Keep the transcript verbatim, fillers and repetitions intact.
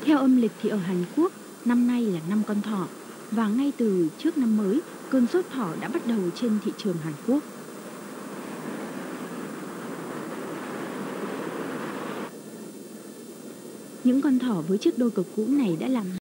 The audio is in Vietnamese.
Theo âm lịch thì ở Hàn Quốc, năm nay là năm con thỏ. Và ngay từ trước năm mới, cơn sốt thỏ đã bắt đầu trên thị trường Hàn Quốc. Những con thỏ với chiếc đôi cực cũ này đã làm